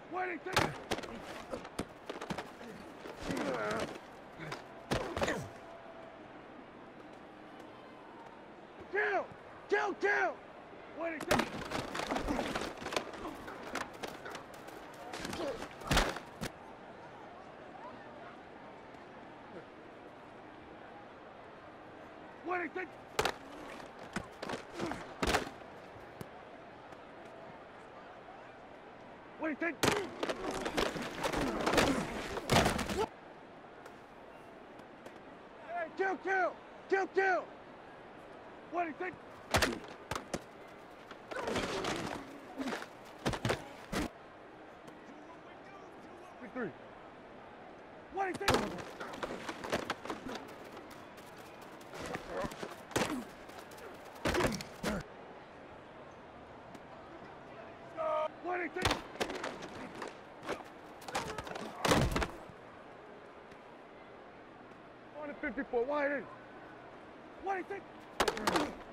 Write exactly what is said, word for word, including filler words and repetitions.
What do you think? Kill! Kill, kill! What do you think? What do you think? What do you think? Hey, kill, kill! Kill, kill! What do you think? Three. What do you think? What do you think? one fifty-four, wide in. What do you think?